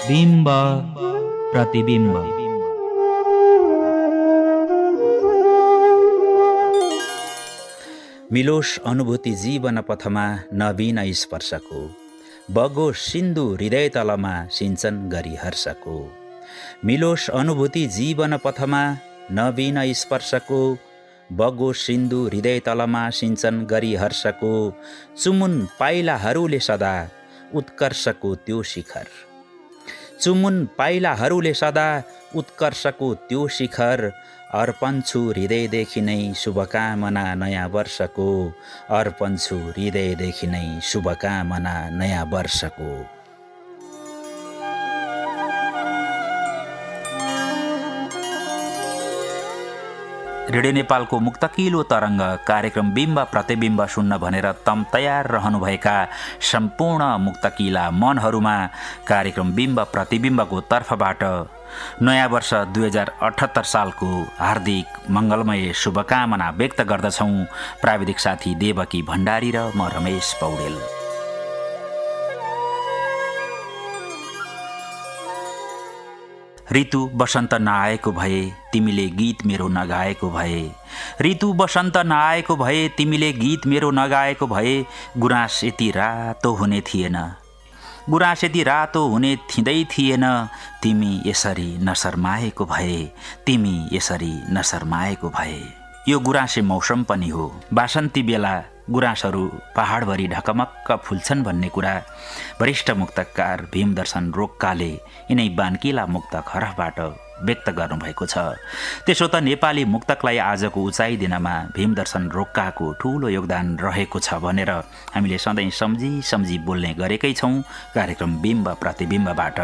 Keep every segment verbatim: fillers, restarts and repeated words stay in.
बिम्ब प्रतिबिम्ब। मिलोस् अनुभूति जीवन पथमा नवीन स्पर्शको, बगो सिन्धु हृदय तलमा सिंचन गरी हर्षको। मिलोस् अनुभूति जीवन पथमा नवीन स्पर्शको, बगो सिन्धु हृदय तलमा सिंचन गरी हर्षको। चुमुन पाइलाहरूले सदा उत्कर्षको त्यो शिखर, चुमुन पाइलाहरूले सदा उत्कर्षको त्यो शिखर। अर्पण छु हृदयदेखि नै शुभकामना नयाँ वर्षको, अर्पण छु हृदयदेखि नै शुभकामना नयाँ वर्षको। रेडियो नेपालको मुक्तकिलो तरङ्ग कार्यक्रम बिम्ब प्रतिबिम्ब सुन्न भनेर तम तयार रहनुभएका सम्पूर्ण मुक्तकिला मनहरूमा कार्यक्रम बिम्ब प्रतिबिम्बको तर्फबाट नयाँ वर्ष दुई हजार अठहत्तर सालको हार्दिक मङ्गलमय शुभकामना व्यक्त गर्दछौँ। प्राविधिक साथी देवकी भण्डारी र म रमेश पौडेल। ऋतु बसन्त नआएको भए तिमीले गीत मेरो नगाएको भए, ऋतु बसन्त नआएको भए तिमीले गीत मेरो नगाएको भए। गुराँस यति रातो हुने थिएन, गुराँस यति रातो हुने थिँदै थिएन, तिमी यसरी नशर्माएको भए, तिमी यसरी नशर्माएको भए। यो गुराँसे मौसम पनि हो। बासन्ती बेला गुराँसहरू पहाडभरि ढकमक्क फुल्छन् भन्ने कुरा वरिष्ठ मुक्तकार भीमदर्शन रोक्काले यिनै बानकिला मुक्तक हरफबाट व्यक्त गर्नुभएको छ। त्यसो त नेपाली मुक्तकलाई आजको उचाइ दिनमा भीमदर्शन रोक्काको ठूलो योगदान रहेको छ भनेर हामीले सधैँ सम्झी सम्झी बोल्ने गरेकै छौँ कार्यक्रम बिम्ब प्रतिबिम्बबाट।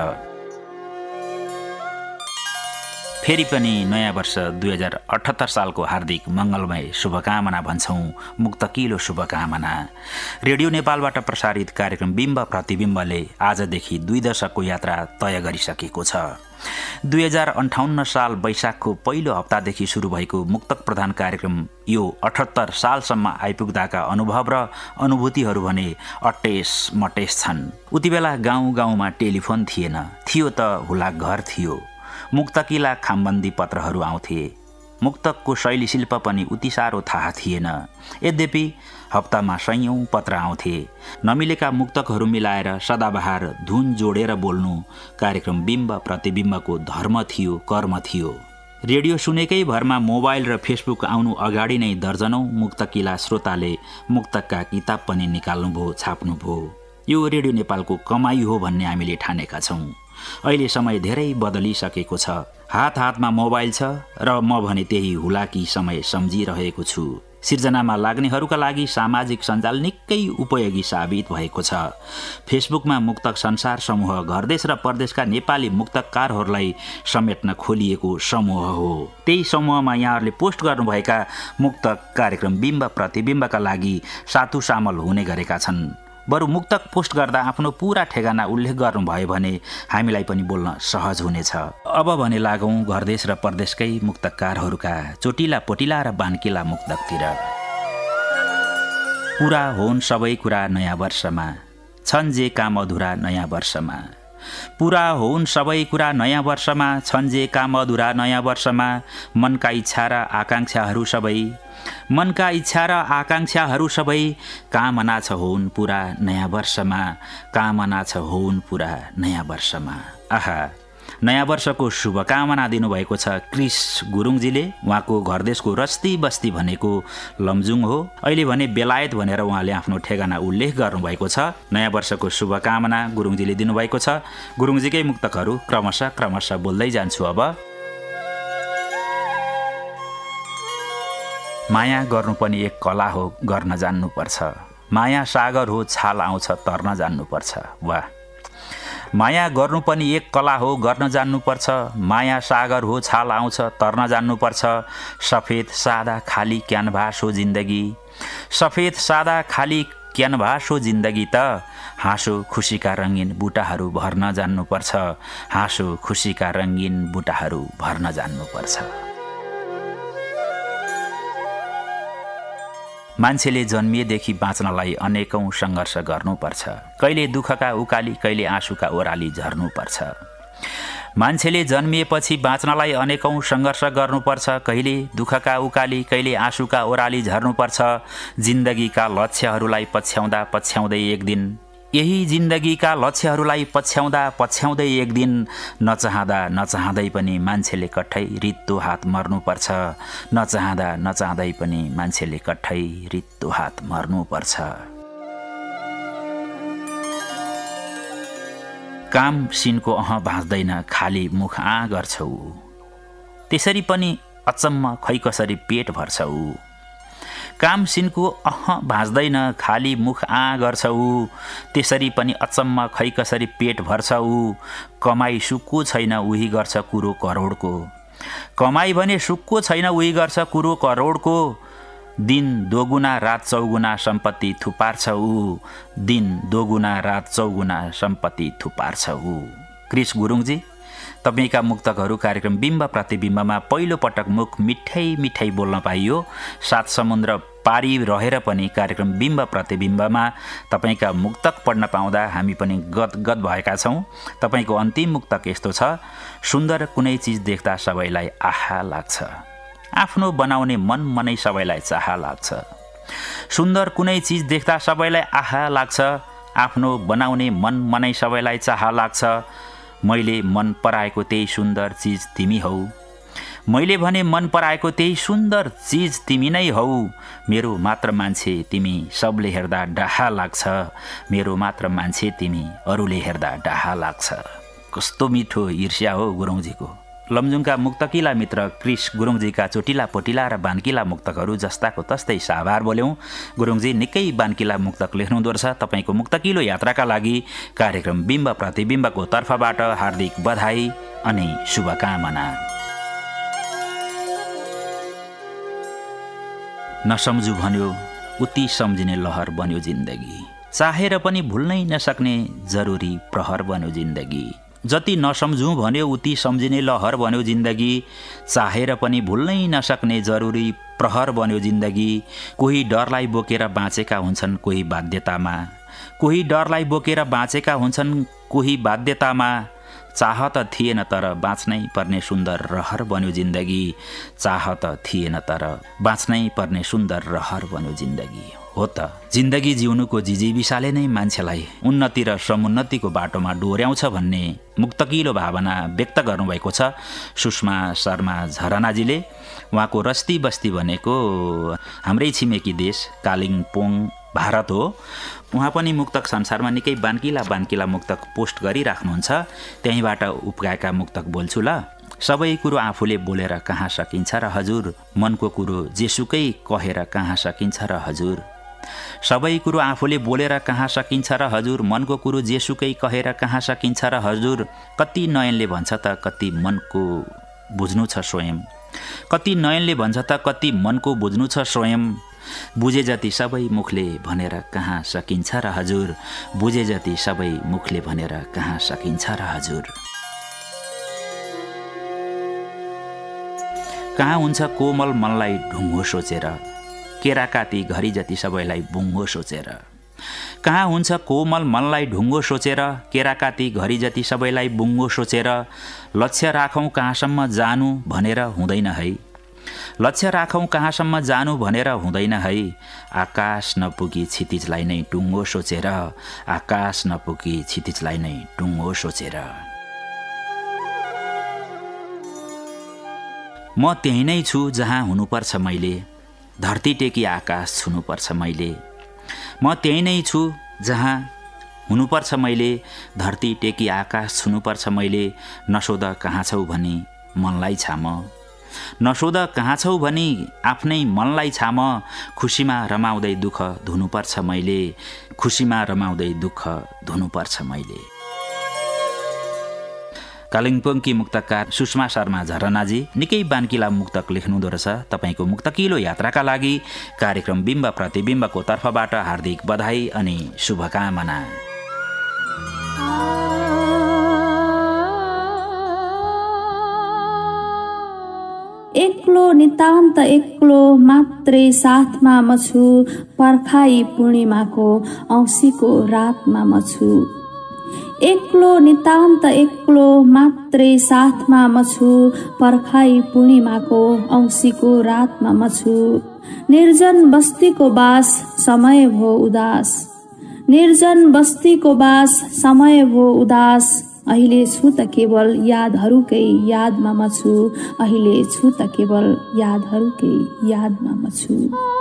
फेरि पनि नयाँ वर्ष दुई हजार अठहत्तर सालको हार्दिक मङ्गलमय शुभकामना भन्छौँ, मुक्तकिलो शुभकामना। रेडियो नेपालबाट प्रसारित कार्यक्रम बिम्ब प्रतिबिम्बले आजदेखि दुई दशकको यात्रा तय गरिसकेको छ। दुई हजार अन्ठाउन्न साल वैशाखको पहिलो हप्तादेखि सुरु भएको मुक्तक प्रधान कार्यक्रम यो अठहत्तर सालसम्म आइपुग्दाका अनुभव र अनुभूतिहरू भने अटेस मटेस छन्। उति बेला गाउँ गाउँमा टेलिफोन थिएन, थियो त हुलाक घर थियो। मुक्तकिला खामबन्दी पत्रहरू आउँथे। मुक्तकको शैली शिल्प पनि उति साह्रो थाहा थिएन। यद्यपि हप्तामा सयौं पत्र आउँथे। नमिलेका मुक्तकहरू मिलाएर सदाबहार धुन जोडेर बोल्नु कार्यक्रम बिम्ब प्रतिबिम्बको धर्म थियो, कर्म थियो। रेडियो सुनेकै भरमा मोबाइल र फेसबुक आउनु अगाडि नै दर्जनौं मुक्तकिला श्रोताले मुक्तकका किताब पनि निकाल्नुभयो, छाप्नुभयो। यो रेडियो नेपालको कमाई हो भन्ने हामीले ठानेका छौँ। अहिले समय धेरै बदलिसकेको छ। हात हातमा मोबाइल छ र म भने त्यही हुलाकी समय सम्झिरहेको छु। सिर्जनामा लाग्नेहरूका लागि सामाजिक सञ्जाल निकै उपयोगी साबित भएको छ। फेसबुकमा मुक्तक संसार समूह घरदेश र परदेशका नेपाली मुक्तकारहरूलाई समेट्न खोलिएको समूह हो। त्यही समूहमा यहाँहरूले पोस्ट गर्नुभएका मुक्तक कार्यक्रम बिम्ब प्रतिबिम्बका लागि साथु सामल हुने गरेका छन्। बरु मुक्तक पोस्ट गर्दा आफ्नो पूरा ठेगाना उल्लेख गर्नुभयो भने हामीलाई पनि बोल्न सहज हुनेछ। अब भने लागौँ घरदेश र परदेशकै मुक्तकारहरूका चोटिला पोटिला र बानकिला मुक्तकतिर। पूरा होन् सबै कुरा नयाँ वर्षमा, छन् जे काम अधुरा नयाँ वर्षमा। पूरा होन् सबै कुरा नयाँ वर्षमा, छन् जे काम अधुरा नयाँ वर्षमा। मनका इच्छा र आकाङ्क्षाहरू सबै, मनका इच्छा र आकाङ्क्षाहरू सबै कामना छ होन् पुरा नयाँ वर्षमा, कामना छ होन् पुरा नयाँ वर्षमा। आहा, नयाँ वर्षको शुभकामना दिनुभएको छ क्रिस गुरुङजीले। उहाँको घरदेशको रस्ती बस्ती भनेको लमजुङ हो। अहिले भने बेलायत भनेर उहाँले आफ्नो ठेगाना उल्लेख गर्नुभएको छ। नयाँ वर्षको शुभकामना गुरुङजीले दिनुभएको छ। गुरुङजीकै मुक्तकहरू क्रमशः क्रमशः बोल्दै जान्छु अब। माया गर्नु पनि एक कला हो, गर्न जान्नुपर्छ। माया सागर हो, छाल आउँछ, तर्न जान्नुपर्छ। वाह! माया गर्नु पनि एक कला हो, गर्न जान्नुपर्छ। माया सागर हो, छाल आउँछ, तर्न जान्नुपर्छ। सफेद सादा खाली क्यानभास हो जिन्दगी, सफेद सादा खाली क्यानभास हो जिन्दगी त। हाँसो खुसीका रङ्गीन बुटाहरू भर्न जान्नुपर्छ, हाँसो खुसीका रङ्गीन बुटाहरू भर्न जान्नुपर्छ। मान्छेले जन्मिएदेखि बाँच्नलाई अनेकौं सङ्घर्ष गर्नुपर्छ। कहिले दुःखका उकाली, कहिले आँसुका ओराली झर्नुपर्छ। मान्छेले जन्मिएपछि बाँच्नलाई अनेकौं सङ्घर्ष गर्नुपर्छ। कहिले दुःखका उकाली, कहिले आँसुका ओराली झर्नुपर्छ। जिन्दगीका लक्ष्यहरूलाई पछ्याउँदा पछ्याउँदै एक दिन, यही जिन्दगीका लक्ष्यहरूलाई पछ्याउँदा पछ्याउँदै एक दिन, नचाहँदा नचाहँदै पनि मान्छेले कठै रित्तो हात मर्नुपर्छ। नचाहँदा नचाहँदै पनि मान्छेले कठै रित्तो हात मर्नुपर्छ। काम सिनको अह भाँच्दैन, खाली मुख आ गर्छौ। त्यसरी पनि अचम्म खै कसरी पेट भर्छौ। काम सिनको अह भाँच्दैन, खाली मुख आ गर्छौ। त्यसरी पनि अचम्म खै कसरी पेट भर्छौ। कमाई सुक्को छैन, उही गर्छ कुरो करोडको। कमाई भने सुक्को छैन, उही गर्छ कुरो करोडको। दिन दोगुना रात चौगुना सम्पत्ति थुपार्छौ। दिन दोगुना रात चौगुना सम्पत्ति थुपार्छौ। क्रिस गुरुङजी, तपाईका मुक्तकहरू कार्यक्रम बिम्ब प्रतिबिम्बमा पहिलो पटक मुख मिठै मिठै बोल्न पाइयो। सात समुद्र पारी रहेर पनि कार्यक्रम बिम्ब प्रतिबिम्बमा तपाईका मुक्तक पढ्न पाउँदा हामी पनि गदगद भएका छौँ। तपाईको अन्तिम मुक्तक यस्तो छ। सुन्दर कुनै चिज देख्दा सबैलाई आहा लाग्छ। आफ्नो बनाउने मन मनै सबैलाई चाह लाग्छ। सुन्दर कुनै चिज देख्दा सबैलाई आहा लाग्छ। आफ्नो बनाउने मन मनै सबैलाई चाह लाग्छ। मैले मन पराएको त्यही सुन्दर चिज तिमी हौ। मैले भने मन पराएको त्यही सुन्दर चिज तिमी नै हौ। मेरो मात्र मान्छे तिमी, सबले हेर्दा डाहा लाग्छ। मेरो मात्र मान्छे तिमी, अरूले हेर्दा डाहा लाग्छ। कस्तो मिठो ईर्ष्या हो गुरुङजीको। लमजुङका मुक्तकिला मित्र क्रिस गुरुङजीका चोटिला पोटिला र बानकिला मुक्तकहरू जस्ताको तस्तै साभार बोल्यौँ। गुरुङजी निकै बानकिला मुक्तक लेख्नुहुँदो रहेछ। तपाईँको मुक्तकिलो यात्राका लागि कार्यक्रम बिम्ब प्रतिबिम्बको तर्फबाट हार्दिक बधाई अनि शुभकामना। नसम्झु भन्यो उति सम्झिने लहर बन्यो जिन्दगी। चाहेर पनि भुल्नै नसक्ने जरुरी प्रहर बन्यो जिन्दगी। जति नसम्झौँ भन्यो उति सम्झिने लहर बन्यो जिन्दगी। चाहेर पनि भुल्नै नसक्ने जरुरी प्रहर बन्यो जिन्दगी। कोही डरलाई बोकेर बाँचेका हुन्छन् कोही बाध्यतामा। कोही डरलाई बोकेर बाँचेका हुन्छन् कोही बाध्यतामा। चाह त थिएन तर बाँच्नै पर्ने सुन्दर रहर बन्यो जिन्दगी। चाह त थिएन तर बाँच्नै पर्ने सुन्दर रहर बन्यो जिन्दगी। हो त जिन्दगी जिउनुको जिजीविसाले नै मान्छेलाई उन्नति र समुन्नतिको बाटोमा डोर्याउँछ भन्ने मुक्तकिलो भावना व्यक्त गर्नुभएको छ सुषमा शर्मा झरनाजीले। उहाँको रस्ती बस्ती भनेको हाम्रै छिमेकी देश कालिम्पोङ भारत हो। उहाँ पनि मुक्तक संसारमा निकै बानकिला बानकिला मुक्तक पोस्ट गरिराख्नुहुन्छ। त्यहीँबाट उप्काएका मुक्तक बोल्छु ल। सबै कुरो आफूले बोलेर कहाँ सकिन्छ र हजुर। मनको कुरो जेसुकै कहेर कहाँ सकिन्छ र हजुर। सबै कुरो आफूले बोलेर कहाँ सकिन्छ र हजुर। मनको कुरो जेसुकै कहेर कहाँ सकिन्छ र हजुर। कति नयनले भन्छ त कति मनको बुझ्नु छ स्वयं। कति नयनले भन्छ त कति मनको बुझ्नु छ स्वयं। बुझे जति सबै मुखले भनेर कहाँ सकिन्छ र हजुर। बुझे जति सबै मुखले भनेर कहाँ सकिन्छ र हजुर। कहाँ हुन्छ कोमल मनलाई ढुङ्गो सोचेर। केराकाती घरी जति सबैलाई बुङ्गो सोचेर। कहाँ हुन्छ कोमल मनलाई ढुङ्गो सोचेर। केराकाती घरी जति सबैलाई बुङ्गो सोचेर। लक्ष्य राखौँ कहाँसम्म जानु भनेर हुँदैन है। लक्ष्य राखौँ कहाँसम्म जानु भनेर हुँदैन है। आकाश नपुगी क्षितिजलाई नै टुङ्गो सोचेर। आकाश नपुगी क्षितिजलाई नै टुङ्गो सोचेर। म त्यही नै छु जहाँ हुनुपर्छ मैले। धरती टेकी आकाश छुनुपर्छ मैले। म त्यही नै छु जहाँ हुनुपर्छ मैले। धरती टेकी आकाश छुनुपर्छ मैले। नसोध कहाँ छौ भनी मनलाई छाम। नसोध कहाँ छौ भनी आफ्नै मनलाई छाम। खुसीमा रमाउँदै दुःख धुनुपर्छ मैले। खुसीमा रमाउँदै दुःख धुनुपर्छ मैले। कालिम्पोङकी मुक्तकार सुषमा शर्मा झरनाजी निकै बानकिला मुक्तक लेख्नुहुँदो रहेछ। तपाईँको मुक्तकिलो यात्राका लागि कार्यक्रम बिम्ब प्रतिबिम्बको तर्फबाट हार्दिक बधाई अनि शुभकामना। एक्लो नितान्त एक्लो मात्रै साथमा म छु। पर्खाई पूर्णिमाको औँसीको रातमा म छु। एक्लो नितान्त एक्लो मात्रै साथमा म छु, पर्खाई पूर्णिमाको औँसीको रातमा म छु। निर्जन बस्तीको बास समय भो उदास, निर्जन बस्तीको बास समय भो उदास। अहिले छु त केवल यादहरूकै यादमा म छु, अहिले छु त केवल यादहरूकै यादमा म छु।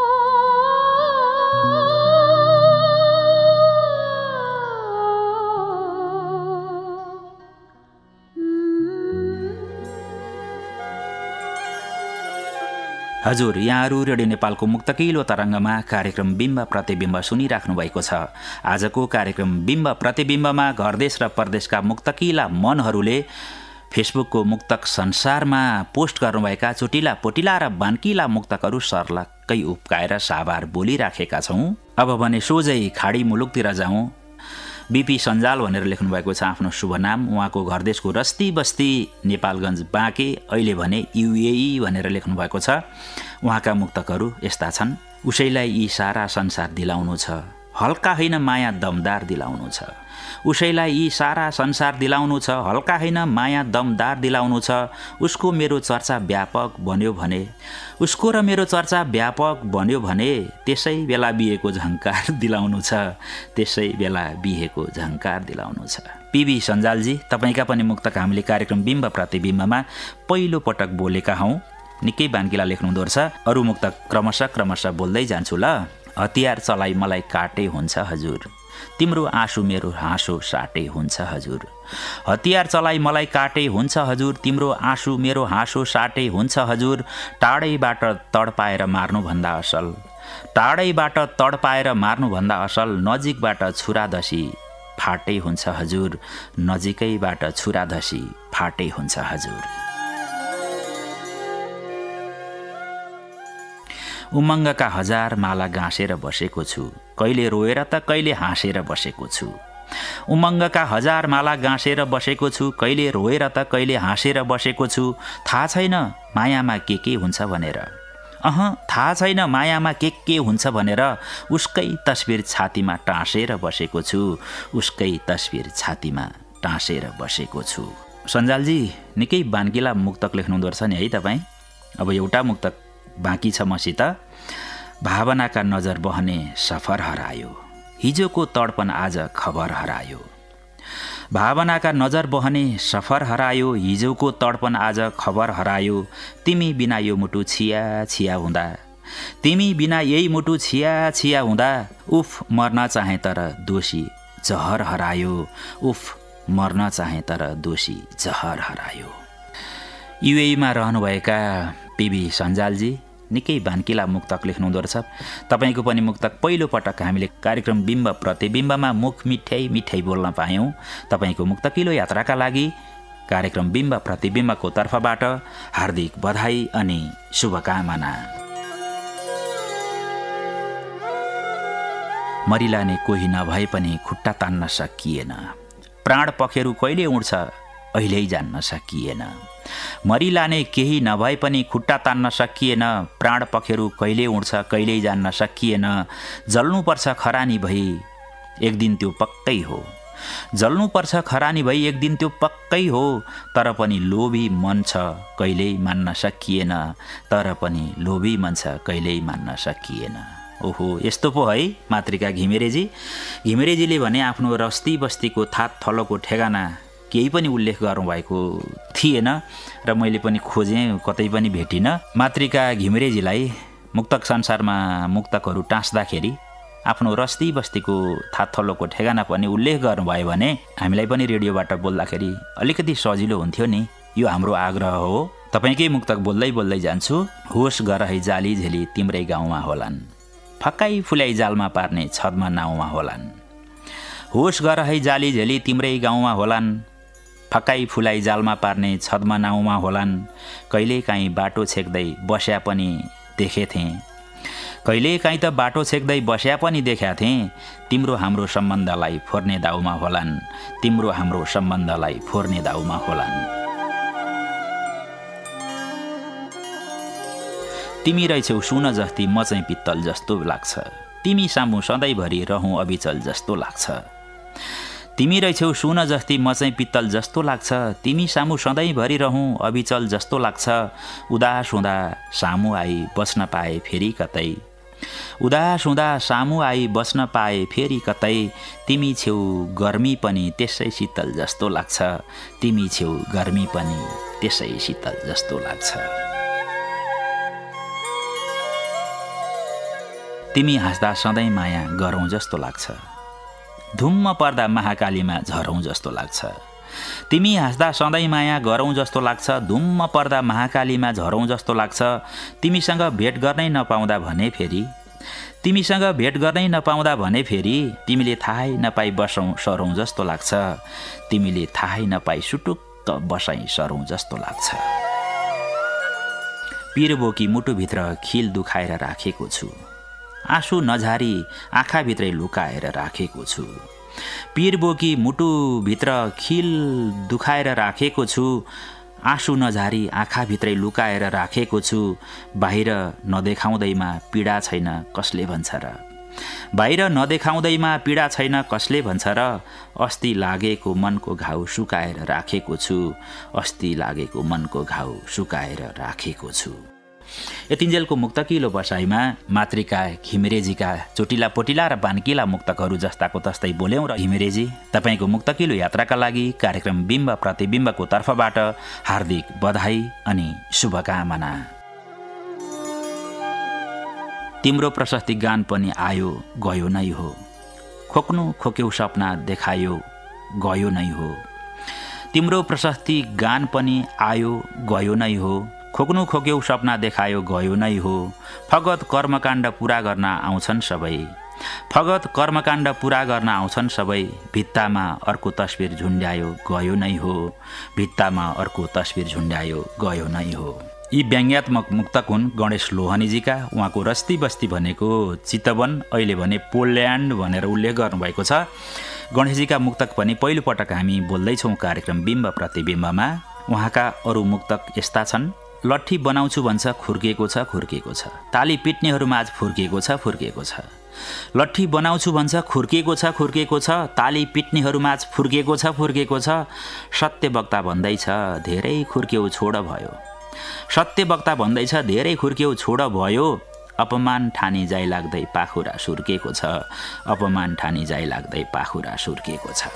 हजुर, यहाँहरू रेडियो नेपालको मुक्तकिलो तरङ्गमा कार्यक्रम बिम्ब प्रतिबिम्ब सुनिराख्नु भएको छ। आजको कार्यक्रम बिम्ब प्रतिबिम्बमा घरदेश र परदेशका मुक्तकिला मनहरूले फेसबुकको मुक्तक संसारमा पोस्ट गर्नुभएका चोटिला पोटिला र बान्किला मुक्तकहरू सर्लक्कै उप्काएर साभार बोलिराखेका छौँ। अब भने सोझै खाडी मुलुकतिर जाउँ। बिपी सञ्जाल भनेर लेख्नुभएको छ आफ्नो शुभ नाम। उहाँको घरदेशको रस्ती बस्ती नेपालगञ्ज बाँके, अहिले भने युएई भनेर लेख्नुभएको छ। उहाँका मुक्तकहरू यस्ता छन्। उसैलाई यी सारा संसार दिलाउनु छ, हल्का होइन माया दमदार दिलाउनु छ। उसैलाई यी सारा संसार दिलाउनु छ, हल्का होइन माया दमदार दिलाउनु छ। उसको मेरो चर्चा व्यापक बन्यो भने, उसको र मेरो चर्चा व्यापक बन्यो भने, त्यसै बेला बिहेको झङ्कार दिलाउनु छ, त्यसै बेला बिहेको झङ्कार दिलाउनु छ। पिबी सञ्जालजी, तपाईँका पनि मुक्तक हामीले कार्यक्रम बिम्ब प्रतिबिम्बमा पहिलो पटक बोलेका हौँ। निकै बान्किला लेख्नुहुँदो रहेछ। अरू मुक्तक क्रमशः क्रमशः बोल्दै जान्छु ल। हतियार चलाई मलाई काटे हुन्छ हजुर, तिम्रो आँसु मेरो हाँसो साटे हुन्छ हजुर। हतियार चलाई मलाई काटे हुन्छ हजुर, तिम्रो आँसु मेरो हाँसो साटे हुन्छ हजुर। टाढैबाट तडपाएर मार्नुभन्दा असल, टाढैबाट तडपाएर मार्नुभन्दा असल, नजिकबाट छुराधसी फाटे हुन्छ हजुर, नजिकैबाट छुराधसी फाटे हुन्छ हजुर। उमङ्गका हजार माला गाँसेर बसेको छु, कहिले रोएर त कहिले हाँसेर बसेको छु। उमङ्गका हजार माला गाँसेर बसेको छु, कहिले रोएर त कहिले हाँसेर बसेको छु। थाहा छैन मायामा के के हुन्छ भनेर, अह थाहा छैन मायामा के के हुन्छ भनेर, उसकै तस्बिर छातीमा टाँसेर बसेको छु, उसकै तस्बिर छातीमा टाँसेर बसेको छु। सञ्जालजी, निकै बान्किला मुक्तक लेख्नुहुँदो रहेछ नि है तपाईँ। अब एउटा मुक्तक बाँकी छ मसित। भावनाका नजर बहने सफर हरायो, हिजोको तडपन आज खबर हरायो। भावनाका नजर बहने सफर हरायो, हिजोको तडपन आज खबर हरायो। तिमी बिना यो मुटु छिया छिया हुँदा, तिमी बिना यही मुटु छिया छिया हुँदा, उफ मर्न चाहे तर दोषी जहर हरायो, उफ मर्न चाहे तर दोषी जहर हरायो। युएईमा रहनुभएका पिबी सञ्जालजी निकै बान्किला मुक्तक लेख्नुहुँदो रहेछ। तपाईँको पनि मुक्तक पहिलो पटक हामीले कार्यक्रम बिम्ब प्रतिबिम्बमा मुख मिठाई मिठाई बोल्न पायौँ। तपाईँको मुक्तकिलो यात्राका लागि कार्यक्रम बिम्ब प्रतिबिम्बको तर्फबाट हार्दिक बधाई अनि शुभकामना। मरिलाने कोही नभए पनि खुट्टा तान्न सकिएन, प्राण पखेरु कहिले उड्छ अहिल्यै जान्न सकिएन। मरिलाने केही नभए पनि खुट्टा तान्न सकिएन, प्राण पखेरु कहिले उड्छ कहिल्यै जान्न सकिएन। जल्नुपर्छ खरानी भई एक दिन त्यो पक्कै हो, जल्नुपर्छ खरानी भई एक दिन त्यो पक्कै हो। तर पनि लोभी मन छ कहिल्यै मान्न सकिएन, तर पनि लोभी मन छ कहिल्यै मान्न सकिएन। ओहो, यस्तो पो है मातृका घिमिरेजी। घिमिरेजीले भने आफ्नो रस्ती बस्तीको थात थलोको ठेगाना केही पनि उल्लेख गर्नुभएको थिएन र मैले पनि खोजेँ, कतै पनि भेटिनँ। मातृका घिमिरेजीलाई मुक्तक संसारमा मुक्तकहरू टाँस्दाखेरि आफ्नो रस्ती बस्तीको थातथलोको ठेगाना पनि उल्लेख गर्नुभयो भने हामीलाई पनि रेडियोबाट बोल्दाखेरि अलिकति सजिलो हुन्थ्यो नि। यो हाम्रो आग्रह हो। तपाईँकै मुक्तक बोल्दै बोल्दै जान्छु। होस गर है जाली झेली तिम्रै गाउँमा होलान्, फक्काई फुल्याई जालमा पार्ने छदमा नाउँमा होलान्। होस गर है जाली झेली तिम्रै गाउँमा होलान्, फक्काई फुलाई जालमा पार्ने छदमा नाउँमा होलान्। कहिलेकाहीँ बाटो छेक्दै बस्या पनि देखेथेँ, कहिलेकाहीँ त बाटो छेक्दै बस्या पनि देख्या थिएँ। तिम्रो हाम्रो सम्बन्धलाई फोर्ने दाउमा होलान्, तिम्रो हाम्रो सम्बन्धलाई फोर्ने दाउमा होलान्। तिमी रहेछौ सुन जस्ती म चाहिँ पित्तल जस्तो लाग्छ, तिमी सामु सधैँभरि रहौँ अबिचल जस्तो लाग्छ। तिमी रहेछौ सुन जस्ती म चाहिँ पित्तल जस्तो लाग्छ, तिमी सामु सधैँभरि रहँ अविचल जस्तो लाग्छ, उदास हुँदा सामु आई बस्न पाए फेरि कतै, उदास हुँदा सामु आई बस्न पाए फेरि कतै, तिमी छेउ गर्मी पनि त्यसै शीतल जस्तो लाग्छ, तिमी छेउ गर्मी पनि त्यसै शीतल जस्तो लाग्छ। तिमी हाँस्दा सधैँ माया गरौँ जस्तो लाग्छ, धुम्म पर्दा महाकालीमा झरौँ जस्तो लाग्छ, तिमी हाँस्दा सधैँ माया गरौँ जस्तो लाग्छ, धुम्म पर्दा महाकालीमा झरौँ जस्तो लाग्छ, तिमीसँग भेट गर्नै नपाउँदा भने फेरि, तिमीसँग भेट गर्नै नपाउँदा भने फेरि, तिमीले थाहै नपाई बसौँ सरौँ जस्तो लाग्छ, तिमीले थाहै नपाई सुटुक्क बसाइ सरौँ जस्तो लाग्छ। पिर बोकी मुटुभित्र खिल दुखाएर राखेको छु, आँसु नझारी आँखाभित्रै लुकाएर राखेको छु, पिर बोकी मुटुभित्र खिल दुखाएर राखेको छु, आँसु नझारी आँखाभित्रै लुकाएर राखेको छु, बाहिर नदेखाउँदैमा पीडा छैन कसले भन्छ र, बाहिर नदेखाउँदैमा पीडा छैन कसले भन्छ र, अस्ति लागेको मनको घाउ सुकाएर राखेको छु, अस्ति लागेको मनको घाउ सुकाएर राखेको छु। यतिन्जेलको मुक्तकिलो बसाइमा मातृका घिमिरेजीका चोटिला पोटिला र बानकिला मुक्तकहरू जस्ताको तस्तै बोल्यौं र घिमिरेजी तपाईको मुक्तकिलो यात्राका लागि कार्यक्रम बिम्ब प्रतिबिम्बको तर्फबाट हार्दिक बधाई अनि शुभकामना। तिम्रो प्रशस्ति गान पनि आयो गयो नै हो, खोक्नु खोक्यौ सपना देखायो गयो नै हो, तिम्रो प्रशस्ति गान पनि आयो गयो नै हो, खोक्नु खोक्यौ सपना देखायो गयो नै हो, फगत कर्मकाण्ड पूरा गर्न आउँछन् सबै, फगत कर्मकाण्ड पूरा गर्न आउँछन् सबै, भित्तामा अर्को तस्बिर झुन्ड्यायो गयो नै हो, भित्तामा अर्को तस्बिर झुन्ड्यायो गयो नै हो। यी व्यङ्ग्यात्मक मुक्तक हुन् गणेश लोहनीजीका। उहाँको रस्ती बस्ती भनेको चितवन, अहिले भने पोल्यान्ड भनेर उल्लेख गर्नुभएको छ। गणेशजीका मुक्तक पनि पहिलोपटक हामी बोल्दैछौँ कार्यक्रम बिम्ब प्रतिबिम्बमा। उहाँका अरू मुक्तक यस्ता छन्। लट्ठी बनाउँछु भन्छ खुर्किएको छ खुर्किएको छ, ताली पिट्नेहरूमाझ फुर्किएको छ फुर्किएको छ, लट्ठी बनाउँछु भन्छ खुर्किएको छ खुर्किएको छ, ताली पिट्नेहरूमाझ फुर्किएको छ फुर्किएको छ, सत्यवक्ता भन्दैछ धेरै खुर्क्यौ छोड भयो, सत्यवक्ता भन्दैछ धेरै खुर्क्यौ छोड भयो, अपमान ठानी जाइ लाग्दै पाखुरा सुर्केको छ, अपमान ठानी जाइ लाग्दै पाखुरा सुर्केको छ।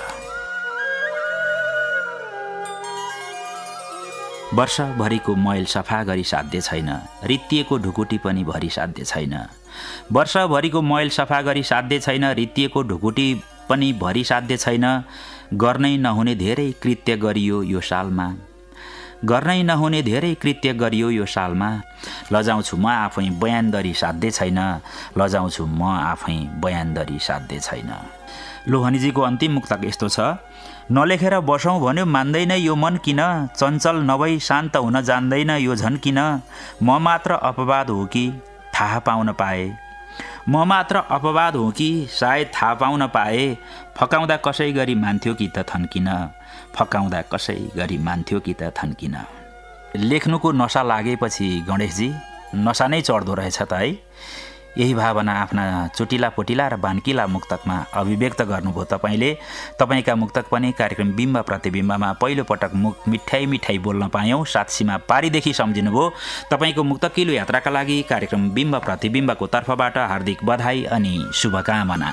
वर्षभरिको मैल सफा गरी साध्य छैन, रित्तिएको ढुकुटी पनि भरि साध्य छैन, वर्षभरिको मैल सफा गरी साध्य छैन, रित्तिएको ढुकुटी पनि भरि साध्य छैन, गर्नै नहुने धेरै कृत्य गरियो यो सालमा, गर्नै नहुने धेरै कृत्य गरियो यो सालमा, लजाउँछु म आफै बयानदरी साध्य छैन, लजाउँछु म आफै बयानदरी साध्य छैन। लोहनीजीको अन्तिम मुक्तक यस्तो छ। नलेखेर बसौँ भन्यो मान्दैन यो मन किन, चञ्चल नभई शान्त हुन जान्दैन यो झन् किन, म मात्र अपवाद हो कि थाहा पाउन पाए, म मात्र अपवाद हो कि सायद थाहा पाउन पाए, फकाउँदा कसै गरी मान्थ्यो कि त थन्किन, फकाउँदा कसै गरी मान्थ्यो कि त थन्किन। लेख्नुको नशा लागेपछि गणेशजी नशा नै चढ्दो रहेछ त है। यही भावना आफ्ना चोटिला पोटिला र बानकिला मुक्तकमा अभिव्यक्त गर्नुभयो तपाईँले। तपाईँका मुक्तक पनि कार्यक्रम बिम्ब प्रतिबिम्बमा पहिलोपटक मुख मिठाई मिठाई बोल्न पायौँ, साक्षीमा पारीदेखि सम्झिनुभयो। तपाईँको मुक्तकिलो यात्राका लागि कार्यक्रम बिम्ब प्रतिबिम्बको तर्फबाट हार्दिक बधाई अनि शुभकामना।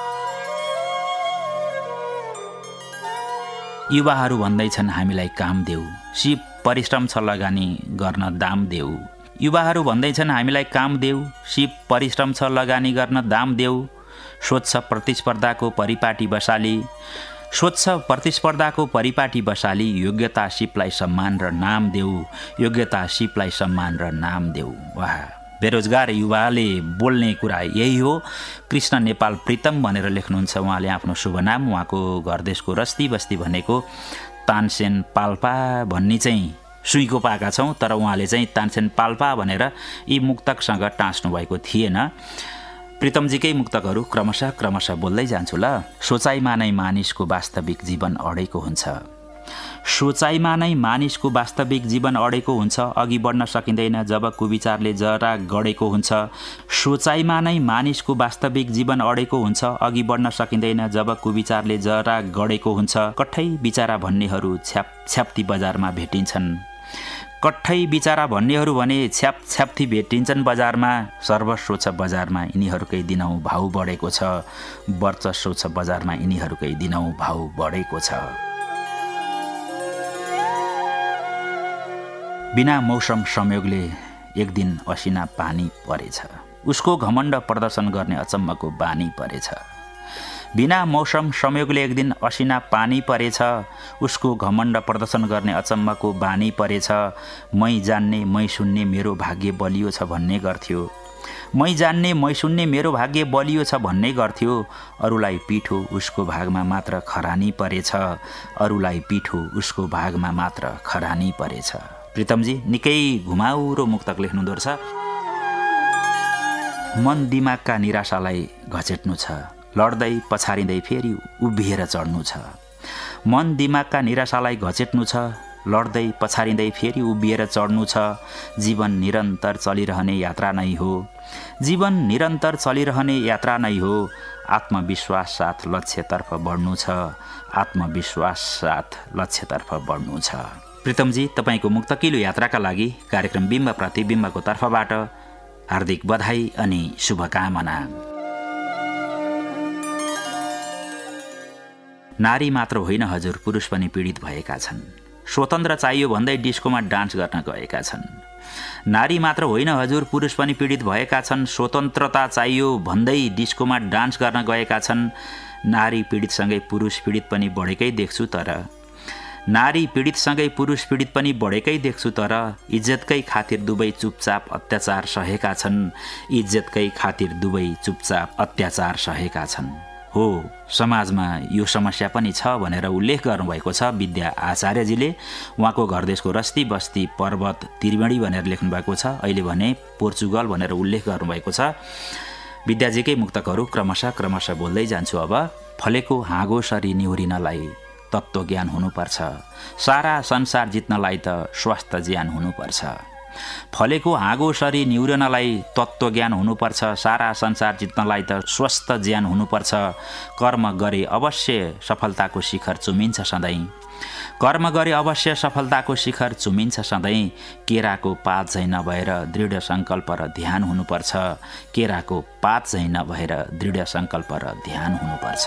युवाहरू भन्दैछन् हामीलाई काम देऊ, सिप परिश्रम छ लगानी गर्न दाम देऊ, युवाहरू भन्दैछन् हामीलाई काम देऊ, सिप परिश्रम छ लगानी गर्न दाम देऊ, स्वच्छ प्रतिस्पर्धाको परिपाटी बसाली, स्वच्छ प्रतिस्पर्धाको परिपाटी बसाली, योग्यता सिपलाई सम्मान र नाम देऊ, योग्यता सिपलाई सम्मान र नाम देऊ। वाह, बेरोजगार युवाले बोल्ने कुरा यही हो। कृष्ण नेपाल प्रितम भनेर लेख्नुहुन्छ उहाँले आफ्नो शुभ नाम। उहाँको घरदेशको रस्ती बस्ती भनेको तानसेन पाल्पा भन्ने चाहिँ सुईको पाएका छौँ, तर उहाँले चाहिँ तानसेन पाल्पा भनेर यी मुक्तकसँग टाँस्नु भएको थिएन। प्रितमजीकै मुक्तकहरू क्रमशः क्रमशः बोल्दै जान्छु ल। सोचाइमा नै मानिसको वास्तविक जीवन अडेको हुन्छ, सोचाइमा नै मानिसको वास्तविक जीवन अडेको हुन्छ, अघि बढ्न सकिँदैन जब कुविचारले जरा गडेको हुन्छ। सोचाइमा नै मानिसको वास्तविक जीवन अडेको हुन्छ, अघि बढ्न सकिँदैन जब कुविचारले जरा गडेको हुन्छ। कठै बिचारा भन्नेहरू छ्याप छ्याप्ती बजारमा भेटिन्छन्। कठै बिचारा भन्नेहरू भने छ्याप छ्याप्ती भेटिन्छन् बजारमा। सर्वस्व छ बजारमा यिनीहरूकै दिनौँ भाउ बढेको छ। वर्चस्व छ बजारमा यिनीहरूकै दिनौँ भाउ बढेको छ। बिना मौसम संयोगले एक दिन असिना पानी परेछ। उसको घमण्ड प्रदर्शन गर्ने अचम्मको बानी परेछ। बिना मौसम संयोगले एक दिन असिना पानी परेछ। उसको घमण्ड प्रदर्शन गर्ने अचम्मको बानी परेछ। मै जान्ने मै सुन्ने मेरो भाग्य बलियो छ भन्ने गर्थ्यो। मै जान्ने मै सुन्ने मेरो भाग्य बलियो छ भन्ने गर्थ्यो। अरूलाई पिठो उसको भागमा मात्र खरानी परेछ। अरूलाई पिठो उसको भागमा मात्र खरानी परेछ। प्रितमजी निकै घुमाउरो मुक्तक लेख्नुहुँदो रहेछ। मन दिमागका निराशालाई घचेट्नु छ, लड्दै पछारिँदै फेरि उभिएर चढ्नु छ। मन दिमागका निराशालाई घचेट्नु छ, लड्दै पछारिँदै फेरि उभिएर चढ्नु छ। जीवन निरन्तर चलिरहने यात्रा नै हो। जीवन निरन्तर चलिरहने यात्रा नै हो। आत्मविश्वास साथ लक्ष्यतर्फ बढ्नु छ। आत्मविश्वास साथ लक्ष्यतर्फ बढ्नु छ। प्रितमजी तपाईँको मुक्तकिलो यात्राका लागि कार्यक्रम बिम्ब प्रतिबिम्बको तर्फबाट हार्दिक बधाई अनि शुभकामना। नारी मात्र होइन हजुर, पुरुष पनि पीडित भएका छन्। स्वतन्त्र चाहियो भन्दै डिस्कोमा डान्स गर्न गएका छन्। नारी मात्र होइन हजुर, पुरुष पनि पीडित भएका छन्। स्वतन्त्रता चाहियो भन्दै डिस्कोमा डान्स गर्न गएका छन्। नारी पीडितसँगै पुरुष पीडित पनि बढेकै देख्छु तर नारी पीडितसँगै पुरुष पीडित पनि बढेकै देख्छु तर इज्जतकै खातिर दुवै चुपचाप अत्याचार सहेका छन्। इज्जतकै खातिर दुवै चुपचाप अत्याचार सहेका छन्। हो, समाजमा यो समस्या पनि छ भनेर उल्लेख गर्नुभएको छ विद्या आचार्यजीले। उहाँको घरदेशको रस्ती बस्ती पर्वत त्रिवेणी भनेर लेख्नुभएको छ। अहिले भने पोर्चुगल भनेर उल्लेख गर्नुभएको छ। विद्याजीकै मुक्तकहरू क्रमशः क्रमशः बोल्दै जान्छु। अब फलेको हाँगो सरी निहुरिनलाई तत्त्वज्ञान हुनुपर्छ। सारा संसार जित्नलाई त स्वास्थ्य ज्ञान हुनुपर्छ। फलेको हाँगो सरी निहुरिनलाई तत्त्वज्ञान हुनुपर्छ। सारा संसार जित्नलाई त स्वस्थ ज्ञान हुनुपर्छ। कर्म गरे अवश्य सफलताको शिखर चुमिन्छ सधैँ। कर्म गरे अवश्य सफलताको शिखर चुमिन्छ सधैँ। केराको पात झैँ नभएर दृढ सङ्कल्प र ध्यान हुनुपर्छ। केराको पात झैँ नभएर दृढ सङ्कल्प र ध्यान हुनुपर्छ।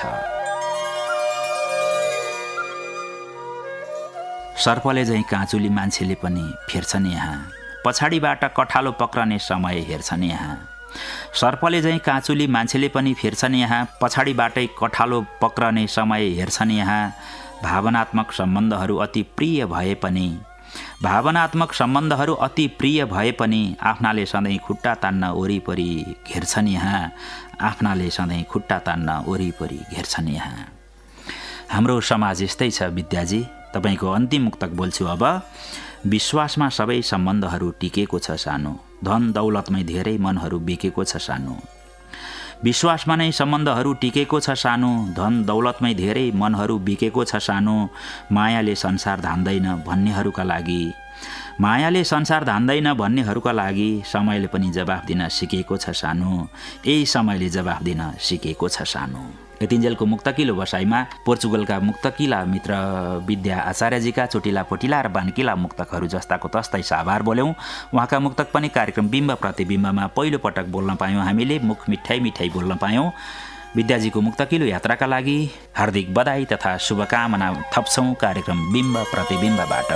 सर्पले झैँ काँचुली मान्छेले पनि फेर्छन् यहाँ। पछाडिबाट कठालो पक्रने समय हेर्छन् यहाँ। सर्पले झैँ काँचुली मान्छेले पनि फेर्छन् यहाँ। पछाडिबाटै कठालो पक्रने समय हेर्छन् यहाँ। भावनात्मक सम्बन्धहरू अति प्रिय भए पनि भावनात्मक सम्बन्धहरू अति प्रिय भए पनि आफ्नाले सधैँ खुट्टा तान्न वरिपरि घेर्छन् यहाँ। आफ्नाले सधैँ खुट्टा तान्न वरिपरि घेर्छन् यहाँ। हाम्रो समाज यस्तै छ विद्याजी। तपाईँको अन्तिम मुक्तक बोल्छु अब। विश्वासमा सबै सम्बन्धहरू टिकेको छ सानो। धन दौलतमै धेरै मनहरू बिकेको छ सानो। विश्वासमा नै सम्बन्धहरू टिकेको छ सानो। धन दौलतमै धेरै मनहरू बिकेको छ सानो। मायाले संसार धान्दैन भन्नेहरूका लागि मायाले संसार धान्दैन भन्नेहरूका लागि समयले पनि जवाफ दिन सिकेको छ सानो। यही समयले जवाफ दिन सिकेको छ सानो। यतिन्जेलको मुक्तकिलो बसाइमा पोर्चुगलका मुक्तकिला मित्र विद्या आचार्यजीका चोटिला पोटिला र बानकिला मुक्तकहरू जस्ताको तस्तै साभार बोल्यौँ। उहाँका मुक्तक पनि कार्यक्रम बिम्ब प्रतिबिम्बमा पहिलो पटक बोल्न पायौँ। हामीले मुख मिठाई मिठाई बोल्न पायौँ। विद्याजीको मुक्तकिलो यात्राका लागि हार्दिक बधाई तथा शुभकामना थप्छौँ कार्यक्रम बिम्ब प्रतिबिम्बबाट।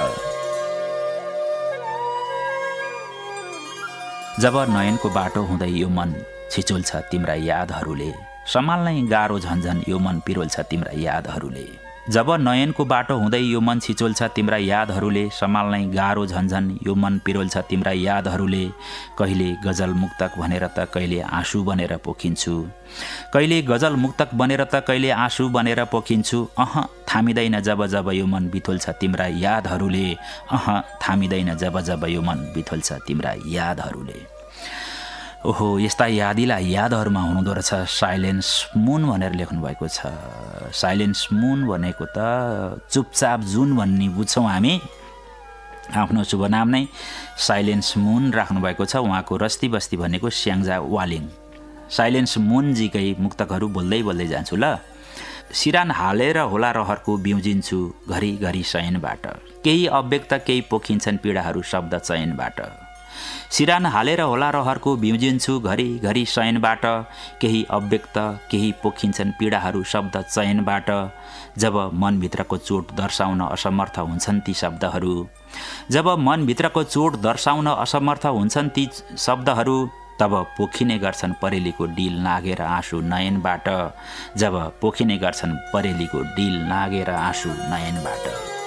जब नयनको बाटो हुँदै यो मन छिचोल्छ तिम्रा यादहरूले। सम्हाल्नै गाह्रो झन्झन यो मन पिरोल्छ तिम्रा यादहरूले। जब नयनको बाटो हुँदै यो मन छिचोल्छ तिम्रा यादहरूले। सम्हाल्नै गाह्रो झन्झन यो मन पिरोल्छ तिम्रा यादहरूले। कहिले गजल मुक्तक भनेर त कहिले आँसु बनेर पोखिन्छु। कहिले गजल मुक्तक बनेर त कहिले आँसु बनेर पोखिन्छु। अह थामिँदैन जब जब यो मन बिथोल्छ तिम्रा यादहरूले। अह थामिँदैन जब जब यो मन बिथोल्छ तिम्रा यादहरूले। ओहो यस्ता यादिला यादहरूमा हुनुहुँदो रहेछ साइलेन्स मुन भनेर लेख्नु भएको छ। साइलेन्स मुन भनेको त चुपचाप जुन भन्ने बुझ्छौँ हामी। आफ्नो शुभ नाम नै साइलेन्स मुन राख्नुभएको छ। उहाँको रस्ती बस्ती भनेको स्याङ्जा वालिङ। साइलेन्स मुनजीकै मुक्तकहरू बोल्दै बोल्दै जान्छु ल। सिरान हालेर होला रहरको बिउजिन्छु घरिघरि शयनबाट, केही अव्यक्त केही पोखिन्छन् पीडाहरू शब्द चयनबाट। सिरान हालेर होला रहरको बिउजिन्छु घरिघरि शयनबाट, केही अव्यक्त केही पोखिन्छन् पीडाहरू शब्द चयनबाट। जब मनभित्रको चोट दर्शाउन असमर्थ हुन्छन् ती शब्दहरू, जब मनभित्रको चोट दर्शाउन असमर्थ हुन्छन् ती शब्दहरू, तब पोखिने गर्छन् परेलीको डिल नागेर आँसु नयनबाट। जब पोखिने गर्छन् परेलीको डिल नागेर आँसु नयनबाट।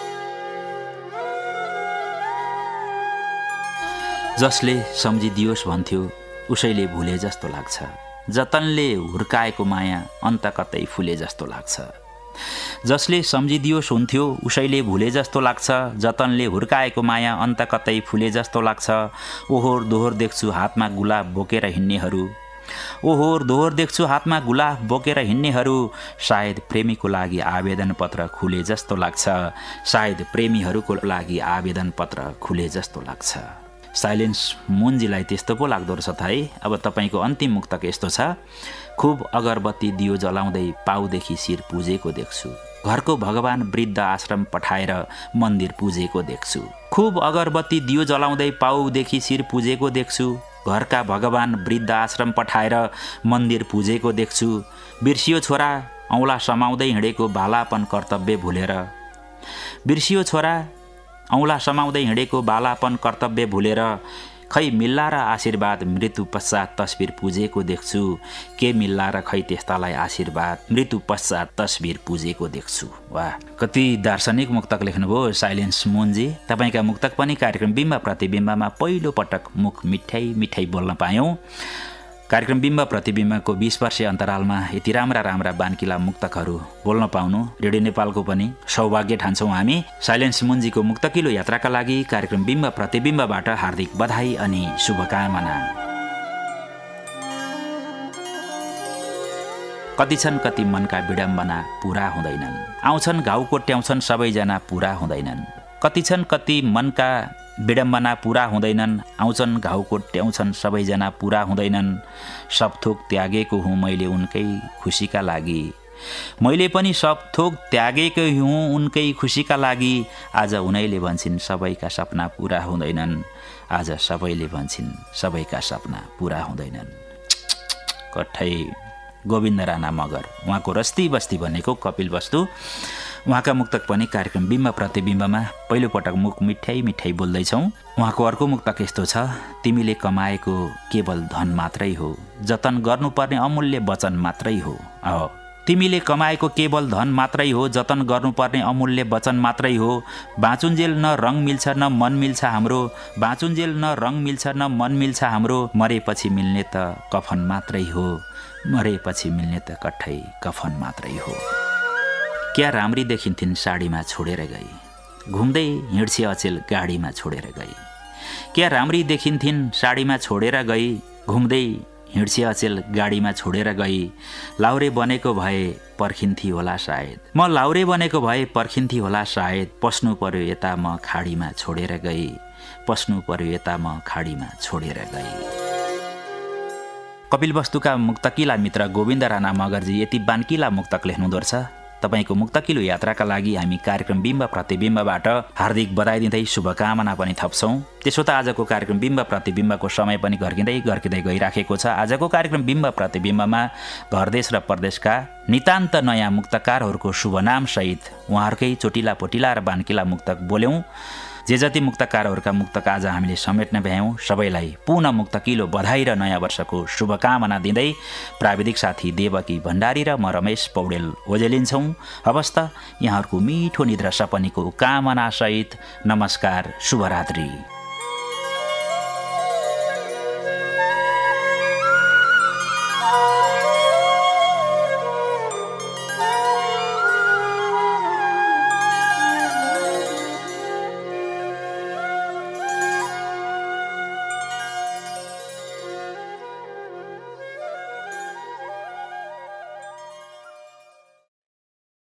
जसले सम्झिदियोस् भन्थ्यो उसैले भुले जस्तो लाग्छ, जतनले हुर्काएको माया अन्त कतै फुले जस्तो लाग्छ। जसले सम्झिदियोस् हुन्थ्यो उसैले भुले जस्तो लाग्छ, जतनले हुर्काएको माया अन्त कतै फुले जस्तो लाग्छ। ओहोर दोहोर देख्छु हातमा गुलाब बोकेर हिँड्नेहरू, ओहोर दोहोर देख्छु हातमा गुलाब बोकेर हिँड्नेहरू, सायद प्रेमीको लागि आवेदन पत्र खुले जस्तो लाग्छ, सायद प्रेमीहरूको लागि आवेदन पत्र खुले जस्तो लाग्छ। साइलेन्स मुनजीलाई त्यस्तो पो लाग्दो रहेछ त है। अब तपाईँको अन्तिम मुक्तक यस्तो छ। खुब अगरबत्ती दियो जलाउँदै पाउदेखि शिर पुजेको देख्छु, घरको भगवान वृद्ध आश्रम पठाएर मन्दिर पुजेको देख्छु। खुब अगरबत्ती दियो जलाउँदै पाउदेखि शिर पुजेको देख्छु, घरका भगवान वृद्ध आश्रम पठाएर मन्दिर पुजेको देख्छु। बिर्सियो छोरा औँला समाउँदै हिँडेको बालापन कर्तव्य भुलेर, बिर्सियो छोरा औँला समाउँदै हिँडेको बालापन कर्तव्य भुलेर। खै मिल्ला र आशीर्वाद मृत्यु पश्चात तस्बिर पुजेको देख्छु, के मिल्ला र खै त्यस्तालाई आशीर्वाद मृत्यु पश्चात तस्बिर पुजेको देख्छु। वाह, कति दार्शनिक मुक्तक लेख्नुभयो साइलेन्स मुनजी। तपाईँका मुक्तक पनि कार्यक्रम बिम्ब प्रतिबिम्बमा पहिलो पटक मुख मिठाई मिठाई बोल्न पायौँ। कार्यक्रम बिम्ब प्रतिबिम्बको बीस वर्षीय अन्तरालमा यति राम्रा राम्रा बानकिला मुक्तकहरू बोल्न पाउनु रेडियो नेपालको पनि सौभाग्य ठान्छौँ हामी। साइलेन्स मुनजीको मुक्तकिलो यात्राका लागि कार्यक्रम बिम्ब प्रतिबिम्बबाट हार्दिक बधाई अनि शुभकामना। कति छन् कति मनका विडम्बना पुरा हुँदैनन्, आउँछन् घाउ कोट्याउँछन् सबैजना पुरा हुँदैनन्। कति छन् कति मनका विडम्बना पुरा हुँदैनन्, आउँछन् घाउ कोट्याउँछन् सबैजना पुरा हुँदैनन्। सब थोक त्यागेको हुँ मैले उनकै खुसीका लागि, मैले पनि सब थोक त्यागेकै हुँ उनकै खुसीका लागि। आज उनैले भन्छन् सबैका सपना पुरा हुँदैनन्, आज सबैले भन्छन् सबैका सपना पुरा हुँदैनन्। कठै गोविन्द राणा मगर, उहाँको रस्ती बस्ती भनेको कपिल वस्तु। उहाँका मुक्तक पनि कार्यक्रम बिम्ब प्रतिबिम्बमा पहिलोपटक मुख मिठाई मिठाई बोल्दैछौँ। उहाँको अर्को मुक्तक यस्तो छ। तिमीले कमाएको केवल धन मात्रै हो, जतन गर्नुपर्ने अमूल्य वचन मात्रै हो। अह तिमीले कमाएको केवल धन मात्रै हो, जतन गर्नुपर्ने अमूल्य वचन मात्रै हो। बाँचुन्जेल न रङ मिल्छ न मन मिल्छ हाम्रो, बाँचुन्जेल न रङ मिल्छ न मन मिल्छ हाम्रो। मरेपछि मिल्ने त कफन मात्रै हो, मरेपछि मिल्ने त कठै कफन मात्रै हो। क्या राम्री देखिन्थिन् साडीमा छोडेर गई, घुम्दै हिँड्छे अचेल गाडीमा छोडेर गई। क्या राम्री देखिन्थिन् साडीमा छोडेर गई, घुम्दै हिँड्छे अचेल गाडीमा छोडेर गई। लाउरे बनेको भए पर्खिन्थी होला सायद, म लाउरे बनेको भए पर्खिन्थी होला सायद। पस्नु पर्यो यता म खाडीमा छोडेर गई, पस्नु पर्यो यता म खाडीमा छोडेर गई। कपिल वस्तुका मुक्तकिला मित्र गोविन्द राणा मगरजी यति बानकिला मुक्तक लेख्नुहुँदो रहेछ। तपाईँको मुक्तकिलो यात्राका लागि हामी कार्यक्रम बिम्ब प्रतिबिम्बबाट हार्दिक बधाई दिँदै शुभकामना पनि थप्छौँ। त्यसो त आजको कार्यक्रम बिम्ब प्रतिबिम्बको समय पनि घर्किँदै घर्किँदै गइराखेको छ। आजको कार्यक्रम बिम्ब प्रतिबिम्बमा घरदेश र परदेशका नितान्त नयाँ मुक्तकारहरूको शुभनामसहित उहाँहरूकै चोटिला पोटिला र बानकिला मुक्तक बोल्यौँ। जे जति मुक्तकारहरूका मुक्तक आज हामीले समेट्न भ्यायौँ सबैलाई पुनः मुक्तकिलो बधाई र नयाँ वर्षको शुभकामना दिँदै प्राविधिक साथी देवकी भण्डारी र म रमेश पौडेल ओजेलिन्छौँ। हवस् त यहाँहरूको मिठो निद्रा सपनीको कामनासहित नमस्कार, शुभरात्रि।